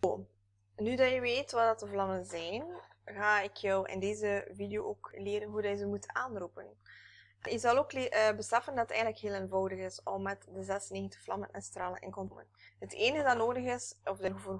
Nu dat je weet wat de vlammen zijn, ga ik jou in deze video ook leren hoe je ze moet aanroepen. Je zal ook beseffen dat het eigenlijk heel eenvoudig is om met de 96 vlammen en stralen in contact te komen. Het enige dat nodig is, of dat je voor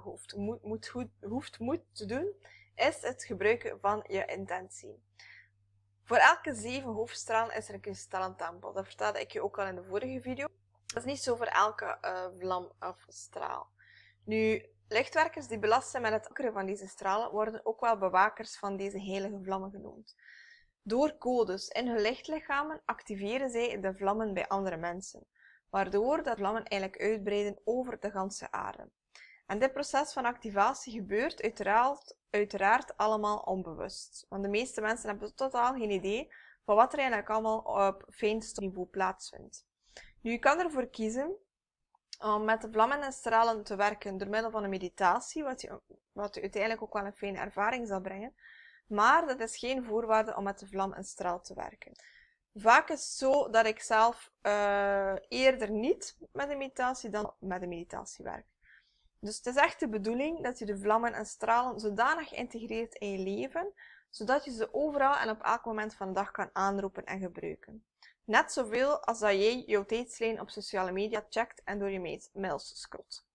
hoeft te doen, is het gebruiken van je intentie. Voor elke 7 hoofdstralen is er een kristallentempel. Dat vertelde ik je ook al in de vorige video. Dat is niet zo voor elke vlam of straal. Nu, lichtwerkers die belast zijn met het ankeren van deze stralen worden ook wel bewakers van deze heilige vlammen genoemd. Door codes in hun lichtlichamen activeren zij de vlammen bij andere mensen, waardoor de vlammen eigenlijk uitbreiden over de ganse aarde. En dit proces van activatie gebeurt uiteraard allemaal onbewust, want de meeste mensen hebben totaal geen idee van wat er eigenlijk allemaal op fijnste niveau plaatsvindt. Nu, je kan ervoor kiezen om met de vlammen en stralen te werken door middel van een meditatie, wat je uiteindelijk ook wel een fijne ervaring zal brengen. Maar dat is geen voorwaarde om met de vlam en straal te werken. Vaak is het zo dat ik zelf eerder niet met de meditatie dan met de meditatie werk. Dus het is echt de bedoeling dat je de vlammen en stralen zodanig integreert in je leven, zodat je ze overal en op elk moment van de dag kan aanroepen en gebruiken. Net zoveel als dat jij jouw tijdslijn op sociale media checkt en door je mails scrolt.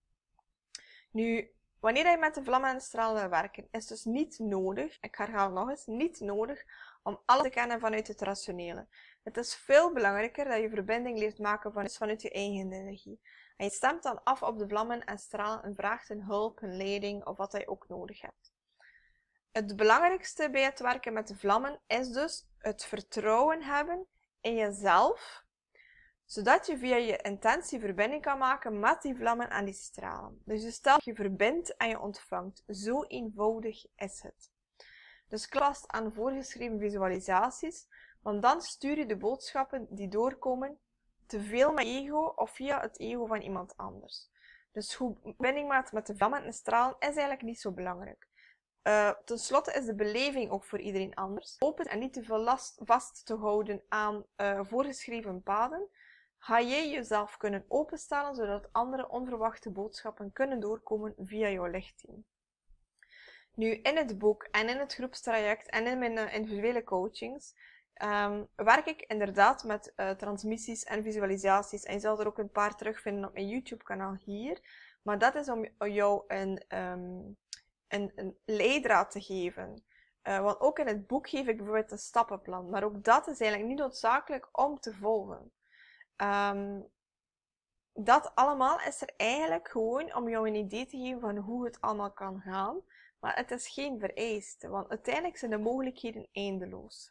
Nu, wanneer je met de vlammen en stralen wil werken, is het dus niet nodig, ik herhaal nog eens, niet nodig om alles te kennen vanuit het rationele. Het is veel belangrijker dat je verbinding leert maken vanuit je eigen energie. En je stemt dan af op de vlammen en stralen en vraagt een hulp, een leiding of wat je ook nodig hebt. Het belangrijkste bij het werken met de vlammen is dus het vertrouwen hebben in jezelf, zodat je via je intentie verbinding kan maken met die vlammen en die stralen. Dus je stelt je verbindt en je ontvangt. Zo eenvoudig is het. Dus vast aan voorgeschreven visualisaties, want dan stuur je de boodschappen die doorkomen te veel met ego of via het ego van iemand anders. Dus hoe verbinding maakt met de vlammen en stralen is eigenlijk niet zo belangrijk. Ten slotte is de beleving ook voor iedereen anders. Open en niet te veel vast te houden aan voorgeschreven paden, ga jij jezelf kunnen openstellen zodat andere onverwachte boodschappen kunnen doorkomen via jouw lichtteam. Nu, in het boek en in het groepstraject en in mijn individuele coachings werk ik inderdaad met transmissies en visualisaties. En je zal er ook een paar terugvinden op mijn YouTube kanaal hier. Maar dat is om jou een leidraad te geven. Want ook in het boek geef ik bijvoorbeeld een stappenplan. Maar ook dat is eigenlijk niet noodzakelijk om te volgen. Dat allemaal is er eigenlijk gewoon om jou een idee te geven van hoe het allemaal kan gaan. Maar het is geen vereiste, want uiteindelijk zijn de mogelijkheden eindeloos.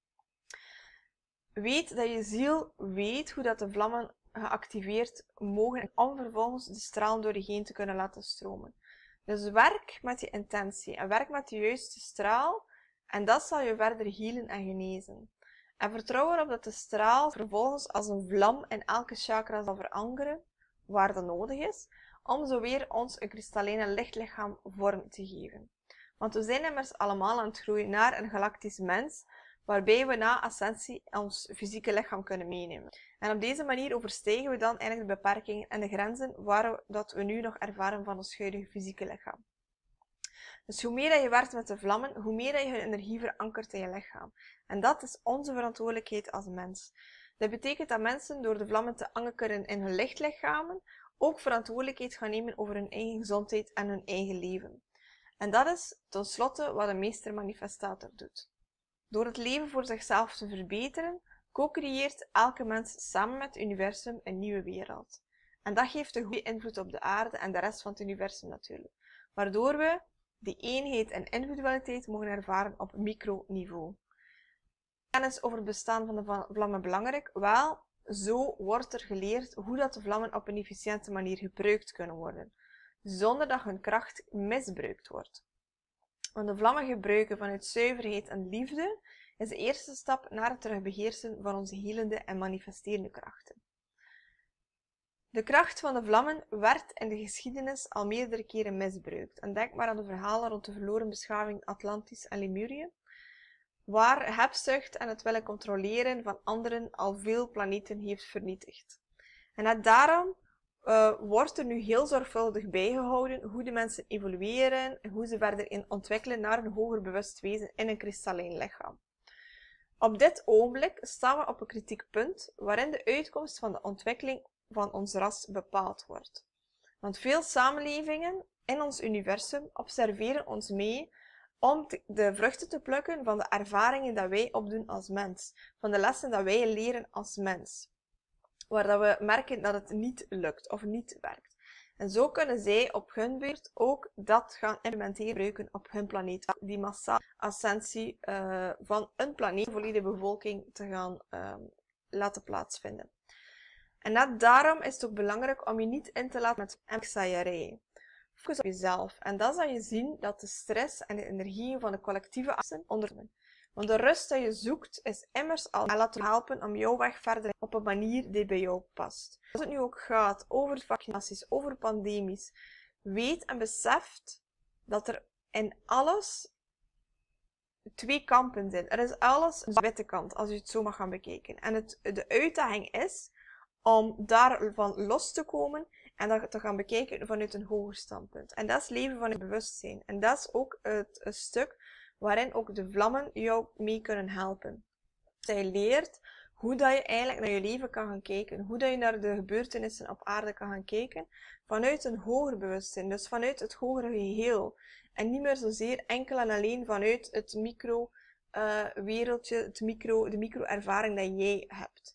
Weet dat je ziel weet hoe dat de vlammen geactiveerd mogen om vervolgens de stralen door je heen te kunnen laten stromen. Dus werk met je intentie en werk met de juiste straal en dat zal je verder healen en genezen. En vertrouw erop dat de straal vervolgens als een vlam in elke chakra zal verankeren, waar dat nodig is, om zo weer ons een kristallijne lichtlichaam vorm te geven. Want we zijn immers allemaal aan het groeien naar een galactisch mens, waarbij we na ascensie ons fysieke lichaam kunnen meenemen. En op deze manier overstijgen we dan eigenlijk de beperkingen en de grenzen waar dat we nu nog ervaren van ons huidige fysieke lichaam. Dus hoe meer dat je werkt met de vlammen, hoe meer dat je je energie verankert in je lichaam. En dat is onze verantwoordelijkheid als mens. Dat betekent dat mensen door de vlammen te ankeren in hun lichtlichamen ook verantwoordelijkheid gaan nemen over hun eigen gezondheid en hun eigen leven. En dat is tenslotte wat een meester manifestator doet. Door het leven voor zichzelf te verbeteren, co-creëert elke mens samen met het universum een nieuwe wereld. En dat geeft een goede invloed op de aarde en de rest van het universum natuurlijk. Waardoor we die eenheid en individualiteit mogen ervaren op microniveau. Kennis over het bestaan van de vlammen belangrijk? Wel, zo wordt er geleerd hoe dat de vlammen op een efficiënte manier gebruikt kunnen worden, zonder dat hun kracht misbruikt wordt. Want de vlammen gebruiken vanuit zuiverheid en liefde is de eerste stap naar het terugbeheersen van onze helende en manifesterende krachten. De kracht van de vlammen werd in de geschiedenis al meerdere keren misbruikt. En denk maar aan de verhalen rond de verloren beschaving Atlantis en Lemurië, waar hebzucht en het willen controleren van anderen al veel planeten heeft vernietigd. En net daarom wordt er nu heel zorgvuldig bijgehouden hoe de mensen evolueren en hoe ze verder in ontwikkelen naar een hoger bewust wezen in een kristallijn lichaam. Op dit ogenblik staan we op een kritiek punt waarin de uitkomst van de ontwikkeling van ons ras bepaald wordt. Want veel samenlevingen in ons universum observeren ons mee om de vruchten te plukken van de ervaringen dat wij opdoen als mens, van de lessen dat wij leren als mens. Waar dat we merken dat het niet lukt of niet werkt. En zo kunnen zij op hun beurt ook dat gaan implementeren, gebruiken op hun planeet. Die massale ascensie van een planeet, de volledige bevolking, te gaan laten plaatsvinden. En net daarom is het ook belangrijk om je niet in te laten met angstzaaiërij. Focus op jezelf. En dan zal je zien dat de stress en de energie van de collectieve assen ondernemen. Want de rust die je zoekt is immers al laten helpen om jouw weg verder op een manier die bij jou past. Als het nu ook gaat over vaccinaties, over pandemies, weet en beseft dat er in alles twee kampen zijn. Er is alles een witte kant, als je het zo mag gaan bekijken. En de uitdaging is om daarvan los te komen en dat te gaan bekijken vanuit een hoger standpunt. En dat is leven vanuit bewustzijn. En dat is ook het stuk waarin ook de vlammen jou mee kunnen helpen. Zij leert hoe dat je eigenlijk naar je leven kan gaan kijken, hoe dat je naar de gebeurtenissen op aarde kan gaan kijken, vanuit een hoger bewustzijn, dus vanuit het hogere geheel. En niet meer zozeer enkel en alleen vanuit het micro-wereldje, de micro-ervaring dat jij hebt.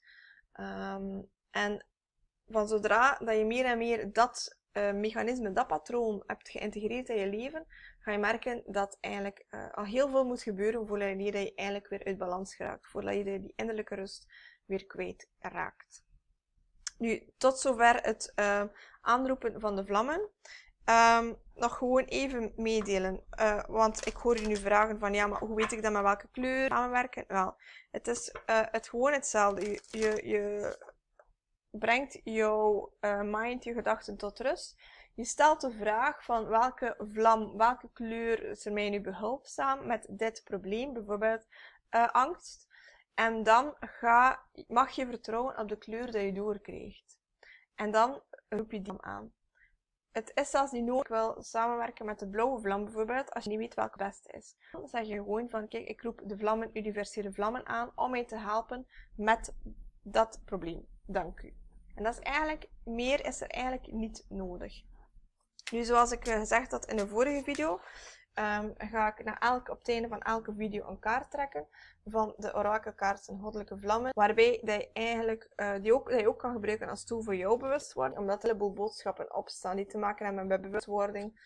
En van zodra dat je meer en meer dat mechanisme, dat patroon hebt geïntegreerd in je leven, ga je merken dat eigenlijk al heel veel moet gebeuren voordat je eigenlijk weer uit balans geraakt. Voordat je die innerlijke rust weer kwijt raakt. Nu, tot zover het aanroepen van de vlammen. Nog gewoon even meedelen. Want ik hoor je nu vragen van, ja, maar hoe weet ik dan met welke kleur samenwerken? Wel, het is gewoon hetzelfde. Je brengt jouw mind, je gedachten tot rust. Je stelt de vraag van welke vlam, welke kleur is er mij nu behulpzaam met dit probleem, bijvoorbeeld angst. En dan mag je vertrouwen op de kleur die je doorkrijgt. En dan roep je die aan. Het is zelfs niet nodig, ik wil samenwerken met de blauwe vlam bijvoorbeeld, als je niet weet welke het beste is. Dan zeg je gewoon van, kijk, ik roep de vlammen, universele vlammen aan, om mij te helpen met dat probleem. Dank u. En dat is eigenlijk, meer is er eigenlijk niet nodig. Nu, zoals ik gezegd had in de vorige video, ga ik op het einde van elke video een kaart trekken van de orakelkaart en goddelijke vlammen, waarbij dat je eigenlijk, die je ook kan gebruiken als tool voor jouw bewustwording, omdat er een heleboel boodschappen opstaan die te maken hebben met bewustwording,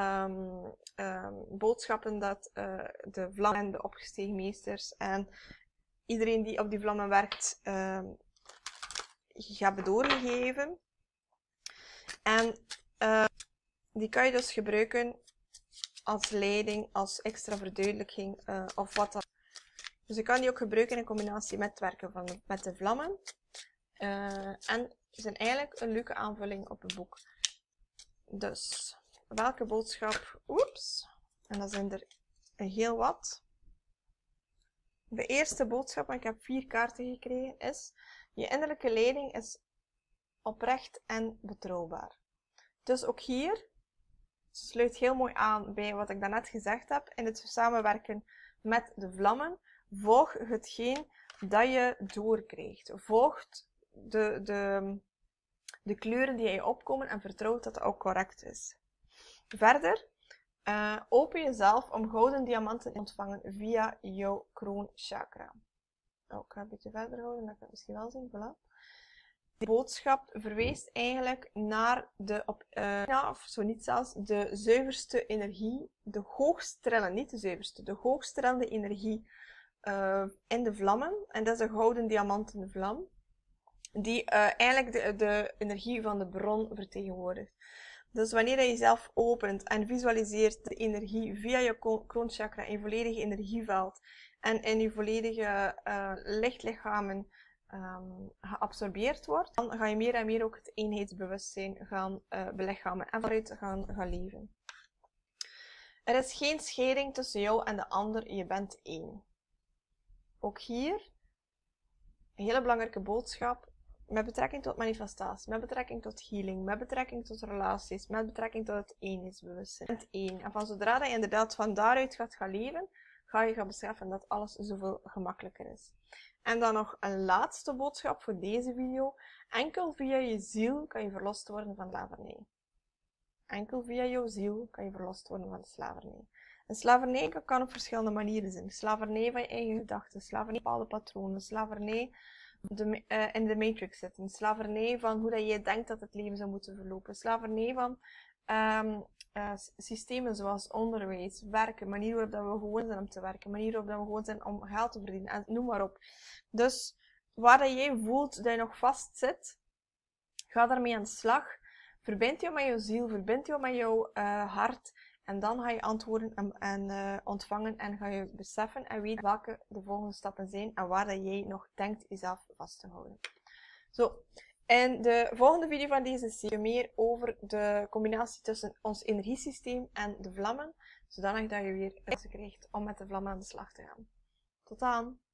boodschappen dat de vlammen en de opgestegen meesters en iedereen die op die vlammen werkt, gaat doorgegeven. En die kan je dus gebruiken als leiding, als extra verduidelijking of wat dan. Dus je kan die ook gebruiken in combinatie met het werken met de vlammen. En ze zijn eigenlijk een leuke aanvulling op het boek. Dus, welke boodschap? Oeps. En dat zijn er heel wat. De eerste boodschap, maar ik heb 4 kaarten gekregen, is: je innerlijke leiding is oprecht en betrouwbaar. Dus ook hier sluit heel mooi aan bij wat ik daarnet gezegd heb. In het samenwerken met de vlammen, volg hetgeen dat je doorkrijgt. Volg de kleuren die je opkomen en vertrouw dat het ook correct is. Verder, open jezelf om gouden diamanten te ontvangen via jouw kroonchakra. Oh, ik ga een beetje verder houden, dat kan je misschien wel zien. Voilà. De boodschap verwijst eigenlijk naar de zuiverste energie, de hoogst trillende, niet de zuiverste, de hoogst trillende energie in de vlammen. En dat is een gouden diamanten vlam, die eigenlijk de energie van de bron vertegenwoordigt. Dus wanneer je jezelf opent en visualiseert de energie via je kroonchakra in je volledige energieveld en in je volledige lichtlichamen geabsorbeerd wordt, dan ga je meer en meer ook het eenheidsbewustzijn gaan belichamen en vanuit gaan leven. Er is geen scheiding tussen jou en de ander, je bent één. Ook hier, een hele belangrijke boodschap, met betrekking tot manifestatie, met betrekking tot healing, met betrekking tot relaties, met betrekking tot het eenheidsbewustzijn. Het één. En van zodra dat je inderdaad van daaruit gaat gaan leven, ga je gaan beseffen dat alles zoveel gemakkelijker is. En dan nog een laatste boodschap voor deze video. Enkel via je ziel kan je verlost worden van slavernij. Enkel via jouw ziel kan je verlost worden van de slavernij. En slavernij kan op verschillende manieren zijn. Slavernij van je eigen gedachten, slavernij van bepaalde patronen, slavernij in de matrix zitten, slavernij van hoe dat je denkt dat het leven zou moeten verlopen, slavernij van systemen zoals onderwijs, werken, manier waarop dat we gewoon zijn om te werken, manier waarop dat we gewoon zijn om geld te verdienen, en noem maar op. Dus waar dat jij voelt dat je nog vast zit, ga daarmee aan de slag. Verbind je met jouw ziel, verbind je met jouw hart. En dan ga je antwoorden en ontvangen en ga je beseffen en weten welke de volgende stappen zijn en waar dat jij nog denkt jezelf vast te houden. Zo, in de volgende video van deze serie meer over de combinatie tussen ons energiesysteem en de vlammen, zodanig dat je weer ruimte krijgt om met de vlammen aan de slag te gaan. Tot dan!